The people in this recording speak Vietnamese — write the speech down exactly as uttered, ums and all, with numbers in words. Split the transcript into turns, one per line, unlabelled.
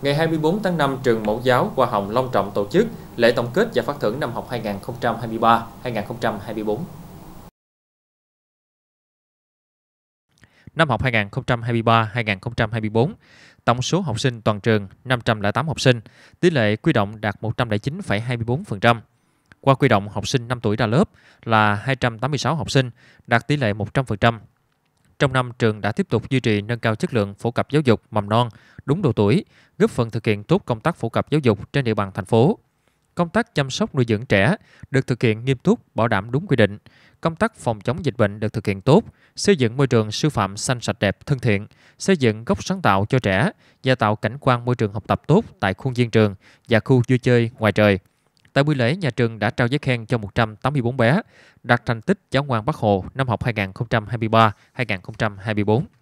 Ngày hai mươi tư tháng năm, trường Mẫu giáo Hoa Hồng long trọng tổ chức lễ tổng kết và phát thưởng năm học hai nghìn không trăm hai mươi ba hai nghìn không trăm hai mươi tư.
Năm học hai nghìn không trăm hai mươi ba hai nghìn không trăm hai mươi tư, tổng số học sinh toàn trường năm trăm lẻ tám học sinh, tỷ lệ quy động đạt một trăm lẻ chín phẩy hai mươi tư phần trăm. Qua quy động học sinh năm tuổi ra lớp là hai trăm tám mươi sáu học sinh, đạt tỷ lệ một trăm phần trăm. Trong năm, trường đã tiếp tục duy trì nâng cao chất lượng phổ cập giáo dục mầm non đúng độ tuổi, góp phần thực hiện tốt công tác phổ cập giáo dục trên địa bàn thành phố. Công tác chăm sóc nuôi dưỡng trẻ được thực hiện nghiêm túc, bảo đảm đúng quy định. Công tác phòng chống dịch bệnh được thực hiện tốt, xây dựng môi trường sư phạm xanh sạch đẹp, thân thiện, xây dựng góc sáng tạo cho trẻ và tạo cảnh quan môi trường học tập tốt tại khuôn viên trường và khu vui chơi ngoài trời. Tại buổi lễ, nhà trường đã trao giấy khen cho một trăm tám mươi tư bé đạt thành tích Giáo ngoan Bác Hồ năm học hai nghìn không trăm hai mươi ba hai nghìn không trăm hai mươi tư.